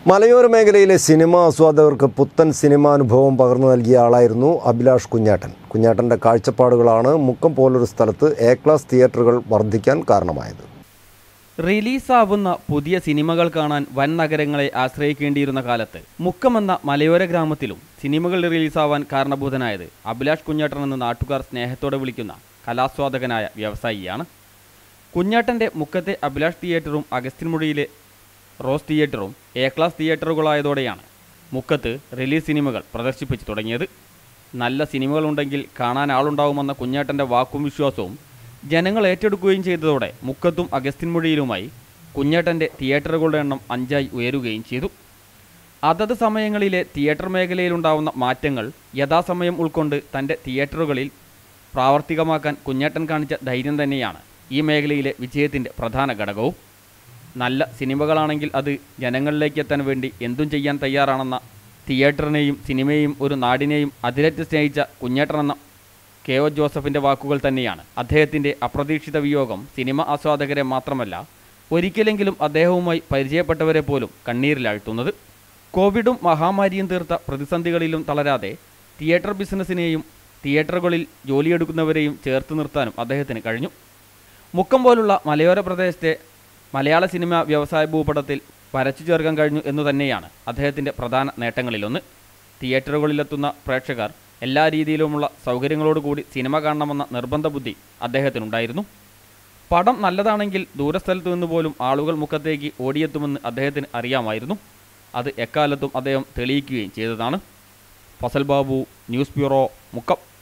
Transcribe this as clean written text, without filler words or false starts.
മലയോര മേഖലയിലെ സിനിമാ ആസ്വാദകർക്ക് പുത്തൻ സിനിമാനുഭവം പകർന്നു നൽകിയ ആളായിരുന്നു അഭിലാഷ് കുഞ്ഞാട്ടൻ. കുഞ്ഞാട്ടൻ്റെ കാഴ്ചപ്പാടുകളാണ് മുക്കം പോലൊരു സ്ഥലത്ത് എ ക്ലാസ് തിയേറ്ററുകൾ വർദ്ധിക്കാൻ കാരണമായത്. റിലീസാവുന്ന പുതിയ സിനിമകൾ കാണാൻ വൻ നഗരങ്ങളെ ആശ്രയിക്കേണ്ടിയിരുന്ന കാലത്ത് മുക്കം എന്ന മലയോര ഗ്രാമത്തിലും സിനിമകൾ റിലീസാവാൻ കാരണഭൂതനായത് അഭിലാഷ് കുഞ്ഞാട്ടൻ എന്ന് നാട്ടുകാർ സ്നേഹത്തോടെ വിളിക്കുന്ന കലാസ്വാദകനായ വ്യവസായിയാണ്. കുഞ്ഞാട്ടൻ്റെ മുക്കത്തെ അഭിലാഷ് തിയേറ്ററും അഗസ്ത്യൻമുഴിയിലെ റോസ് തിയേറ്ററും എ ക്ലാസ് തിയേറ്ററുകളായതോടെയാണ് മുക്കത്ത് റിലീസ് സിനിമകൾ പ്രദർശിപ്പിച്ചു തുടങ്ങിയത്. നല്ല സിനിമകളുണ്ടെങ്കിൽ കാണാൻ ആളുണ്ടാവുമെന്ന കുഞ്ഞാട്ടൻ്റെ വാക്കും വിശ്വാസവും ജനങ്ങൾ ഏറ്റെടുക്കുകയും ചെയ്തതോടെ മുക്കത്തും അഗസ്ത്യൻമുഴിയിലുമായി കുഞ്ഞാട്ടൻ്റെ തിയേറ്ററുകളുടെ എണ്ണം 5ആയി ഉയരുകയും ചെയ്തു. അതത് സമയങ്ങളിലെ തിയേറ്റർ മേഖലയിലുണ്ടാവുന്ന മാറ്റങ്ങൾ യഥാസമയം ഉൾക്കൊണ്ട് തൻ്റെ തിയേറ്ററുകളിൽ പ്രാവർത്തികമാക്കാൻ കുഞ്ഞാട്ടൻ കാണിച്ച ധൈര്യം തന്നെയാണ് ഈ മേഖലയിലെ വിജയത്തിൻ്റെ പ്രധാന ഘടകവും. നല്ല സിനിമകളാണെങ്കിൽ അത് ജനങ്ങളിലേക്ക് എത്താൻ വേണ്ടി എന്തും ചെയ്യാൻ തയ്യാറാണെന്ന തിയേറ്ററിനെയും സിനിമയെയും ഒരു നാടിനെയും അതിരറ്റ് സ്നേഹിച്ച കുഞ്ഞാട്ടൻ എന്ന കെ ഒ ജോസഫിൻ്റെ വാക്കുകൾ തന്നെയാണ് അദ്ദേഹത്തിൻ്റെ അപ്രതീക്ഷിത വിയോഗം സിനിമ ആസ്വാദകരെ മാത്രമല്ല ഒരിക്കലെങ്കിലും അദ്ദേഹവുമായി പരിചയപ്പെട്ടവരെ പോലും കണ്ണീരിലാഴ്ത്തുന്നത്. കോവിഡും മഹാമാരിയും തീർത്ത പ്രതിസന്ധികളിലും തളരാതെ തിയേറ്റർ ബിസിനസ്സിനെയും തിയേറ്ററുകളിൽ ജോലിയെടുക്കുന്നവരെയും ചേർത്ത് നിർത്താനും അദ്ദേഹത്തിന് കഴിഞ്ഞു. മുക്കം പോലുള്ള മലയോര പ്രദേശത്തെ മലയാള സിനിമ വ്യവസായ ഭൂപടത്തിൽ വരച്ചു ചേർക്കാൻ കഴിഞ്ഞു എന്നു തന്നെയാണ് അദ്ദേഹത്തിൻ്റെ പ്രധാന നേട്ടങ്ങളിലൊന്ന്. തിയേറ്ററുകളിലെത്തുന്ന പ്രേക്ഷകർ എല്ലാ രീതിയിലുമുള്ള സൗകര്യങ്ങളോടുകൂടി സിനിമ കാണണമെന്ന നിർബന്ധ ബുദ്ധി അദ്ദേഹത്തിനുണ്ടായിരുന്നു. പടം നല്ലതാണെങ്കിൽ ദൂരസ്ഥലത്തു നിന്ന് പോലും ആളുകൾ മുക്കത്തേക്ക് ഓടിയെത്തുമെന്ന് അദ്ദേഹത്തിന് അറിയാമായിരുന്നു. അത് എക്കാലത്തും അദ്ദേഹം തെളിയിക്കുകയും ചെയ്തതാണ്. Fazal Babu, news bureau, Mukkam.